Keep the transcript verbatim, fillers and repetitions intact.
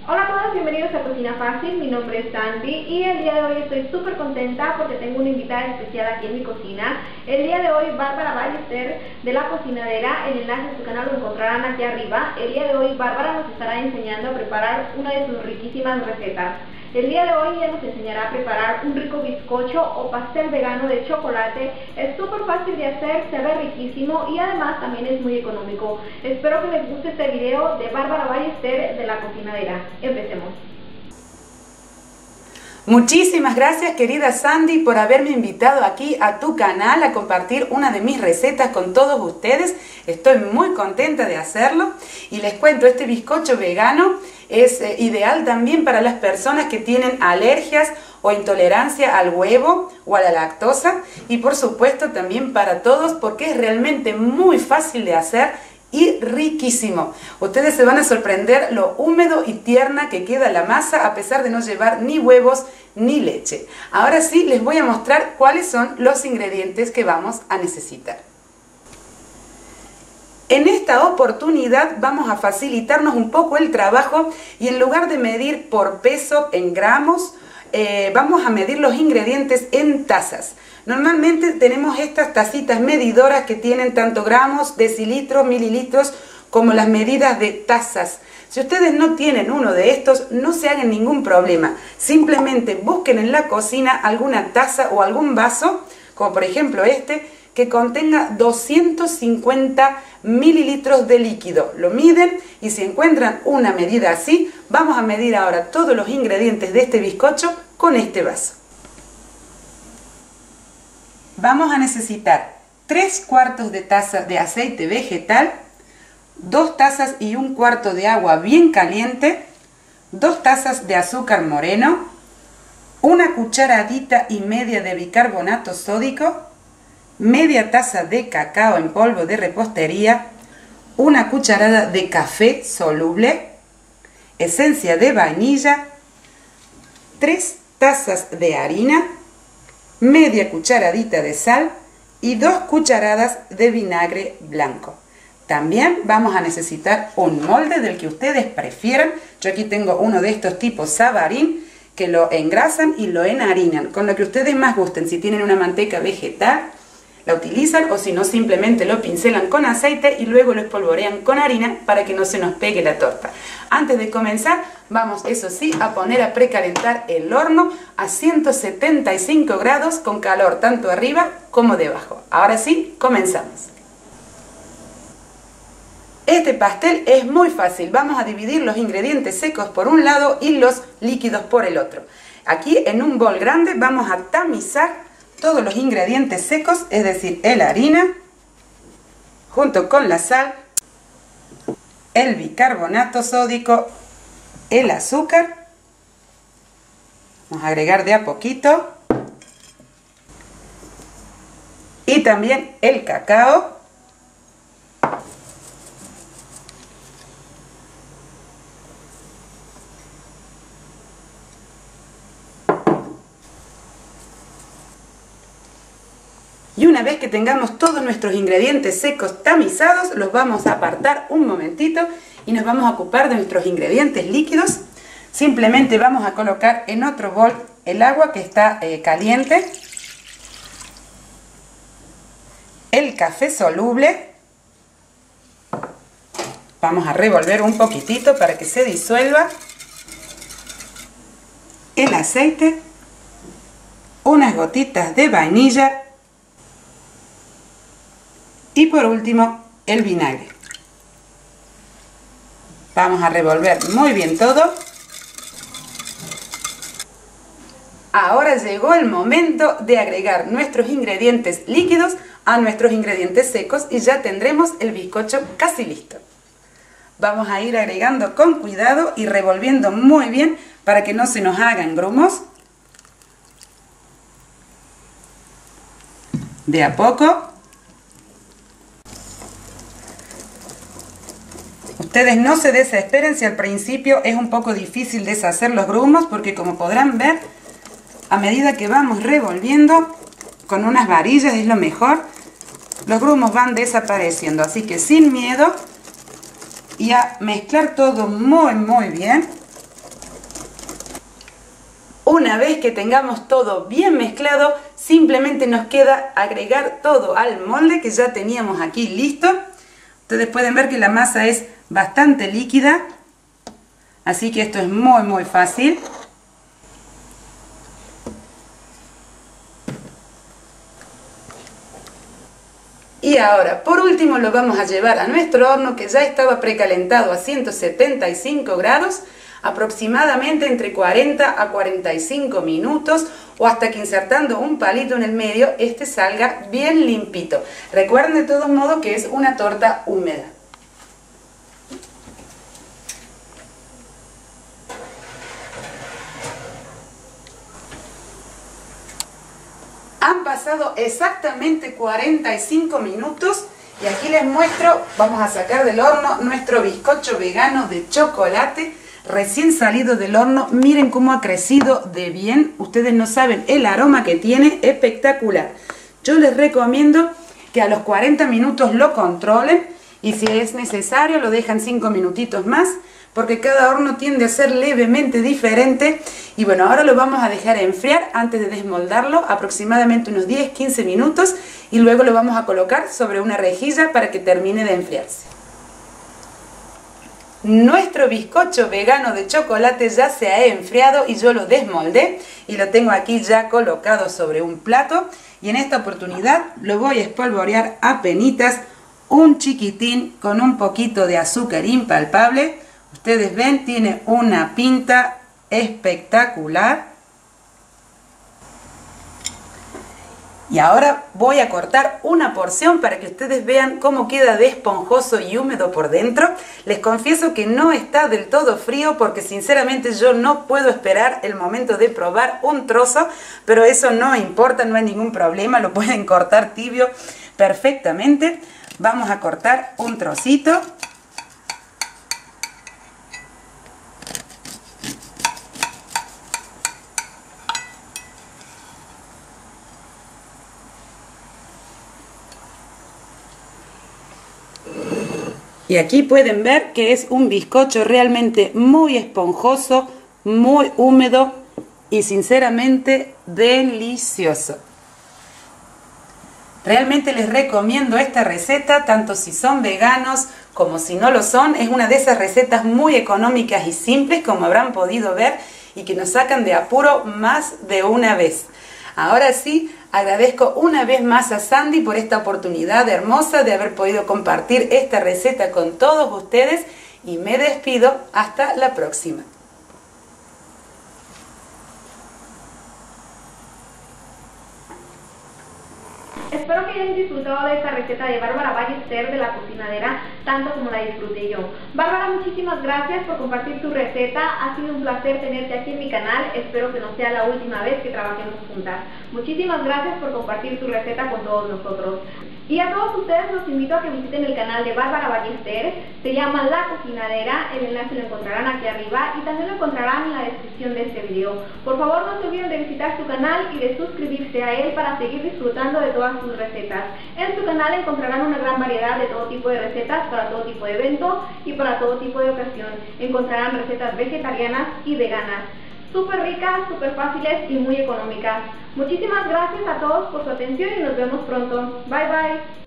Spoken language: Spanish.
Hola a todos, bienvenidos a Cocina Fácil, mi nombre es Sandy y el día de hoy estoy súper contenta porque tengo una invitada especial aquí en mi cocina. El día de hoy Bárbara Ballester de La Cocinadera, el enlace de su canal lo encontrarán aquí arriba. El día de hoy Bárbara nos estará enseñando a preparar una de sus riquísimas recetas. El día de hoy ella nos enseñará a preparar un rico bizcocho o pastel vegano de chocolate. Es súper fácil de hacer, se ve riquísimo y además también es muy económico. Espero que les guste este video de Bárbara Ballester de La Cocinadera. Empecemos. Muchísimas gracias, querida Sandy, por haberme invitado aquí a tu canal a compartir una de mis recetas con todos ustedes. Estoy muy contenta de hacerlo y les cuento, este bizcocho vegano es eh, ideal también para las personas que tienen alergias o intolerancia al huevo o a la lactosa, y por supuesto también para todos porque es realmente muy fácil de hacer y riquísimo. Ustedes se van a sorprender lo húmedo y tierna que queda la masa a pesar de no llevar ni huevos ni leche. Ahora sí les voy a mostrar cuáles son los ingredientes que vamos a necesitar. En esta oportunidad vamos a facilitarnos un poco el trabajo y en lugar de medir por peso en gramos, eh, vamos a medir los ingredientes en tazas. Normalmente tenemos estas tacitas medidoras que tienen tanto gramos, decilitros, mililitros, como las medidas de tazas. Si ustedes no tienen uno de estos, no se hagan ningún problema. Simplemente busquen en la cocina alguna taza o algún vaso, como por ejemplo este, que contenga doscientos cincuenta mililitros de líquido. Lo miden y si encuentran una medida así, vamos a medir ahora todos los ingredientes de este bizcocho con este vaso. Vamos a necesitar tres cuartos de taza de aceite vegetal, dos tazas y un cuarto de agua bien caliente, dos tazas de azúcar moreno, una cucharadita y media de bicarbonato sódico, media taza de cacao en polvo de repostería, una cucharada de café soluble, esencia de vainilla, tres tazas de harina, media cucharadita de sal y dos cucharadas de vinagre blanco. También vamos a necesitar un molde del que ustedes prefieran. Yo aquí tengo uno de estos tipos Savarin que lo engrasan y lo enharinan con lo que ustedes más gusten. Si tienen una manteca vegetal, la utilizan, o si no, simplemente lo pincelan con aceite y luego lo espolvorean con harina para que no se nos pegue la torta. Antes de comenzar, vamos, eso sí, a poner a precalentar el horno a ciento setenta y cinco grados con calor tanto arriba como debajo. Ahora sí, comenzamos. Este pastel es muy fácil. Vamos a dividir los ingredientes secos por un lado y los líquidos por el otro. Aquí en un bol grande vamos a tamizar todos los ingredientes secos, es decir, la harina, junto con la sal, el bicarbonato sódico, el azúcar. Vamos a agregar de a poquito. Y también el cacao. Y una vez que tengamos todos nuestros ingredientes secos tamizados, los vamos a apartar un momentito y nos vamos a ocupar de nuestros ingredientes líquidos. Simplemente vamos a colocar en otro bol el agua que está eh, caliente, el café soluble, vamos a revolver un poquitito para que se disuelva, el aceite, unas gotitas de vainilla, y por último, el vinagre. Vamos a revolver muy bien todo. Ahora llegó el momento de agregar nuestros ingredientes líquidos a nuestros ingredientes secos y ya tendremos el bizcocho casi listo. Vamos a ir agregando con cuidado y revolviendo muy bien para que no se nos hagan grumos. De a poco. Ustedes no se desesperen si al principio es un poco difícil deshacer los grumos, porque como podrán ver, a medida que vamos revolviendo con unas varillas es lo mejor, los grumos van desapareciendo. Así que sin miedo y a mezclar todo muy muy bien Una vez que tengamos todo bien mezclado, simplemente nos queda agregar todo al molde que ya teníamos aquí listo. Ustedes pueden ver que la masa es bastante líquida, así que esto es muy muy fácil. Y ahora, por último, lo vamos a llevar a nuestro horno que ya estaba precalentado a ciento setenta y cinco grados, aproximadamente entre cuarenta a cuarenta y cinco minutos, o hasta que insertando un palito en el medio, este salga bien limpito. Recuerden de todos modos que es una torta húmeda. Han pasado exactamente cuarenta y cinco minutos y aquí les muestro, vamos a sacar del horno nuestro bizcocho vegano de chocolate recién salido del horno. Miren cómo ha crecido de bien, ustedes no saben el aroma que tiene, espectacular. Yo les recomiendo que a los cuarenta minutos lo controlen y si es necesario lo dejan cinco minutitos más, porque cada horno tiende a ser levemente diferente. Y bueno, ahora lo vamos a dejar enfriar antes de desmoldarlo, aproximadamente unos diez a quince minutos, y luego lo vamos a colocar sobre una rejilla para que termine de enfriarse. Nuestro bizcocho vegano de chocolate ya se ha enfriado y yo lo desmoldé y lo tengo aquí ya colocado sobre un plato, y en esta oportunidad lo voy a espolvorear apenitas, un chiquitín con un poquito de azúcar impalpable. Ustedes ven, tiene una pinta espectacular. Y ahora voy a cortar una porción para que ustedes vean cómo queda de esponjoso y húmedo por dentro. Les confieso que no está del todo frío porque sinceramente yo no puedo esperar el momento de probar un trozo, pero eso no importa, no hay ningún problema, lo pueden cortar tibio perfectamente. Vamos a cortar un trocito. Y aquí pueden ver que es un bizcocho realmente muy esponjoso, muy húmedo y sinceramente delicioso. Realmente les recomiendo esta receta, tanto si son veganos como si no lo son. Es una de esas recetas muy económicas y simples, como habrán podido ver, y que nos sacan de apuro más de una vez. Ahora sí, agradezco una vez más a Sandy por esta oportunidad hermosa de haber podido compartir esta receta con todos ustedes y me despido hasta la próxima. Espero que hayan disfrutado de esta receta de Bárbara Ballester de la cocinadera, tanto como la disfruté yo. Bárbara, muchísimas gracias por compartir tu receta. Ha sido un placer tenerte aquí en mi canal. Espero que no sea la última vez que trabajemos juntas. Muchísimas gracias por compartir tu receta con todos nosotros. Y a todos ustedes los invito a que visiten el canal de Bárbara Ballester. Se llama La Cocinadera. El enlace lo encontrarán aquí arriba y también lo encontrarán en la descripción de este video. Por favor, no se olviden de visitar su canal y de suscribirse a él para seguir disfrutando de todas sus recetas. En su canal encontrarán una gran variedad de todo tipo de recetas para todo tipo de evento y para todo tipo de ocasión. Encontrarán recetas vegetarianas y veganas, súper ricas, súper fáciles y muy económicas. Muchísimas gracias a todos por su atención y nos vemos pronto. Bye bye.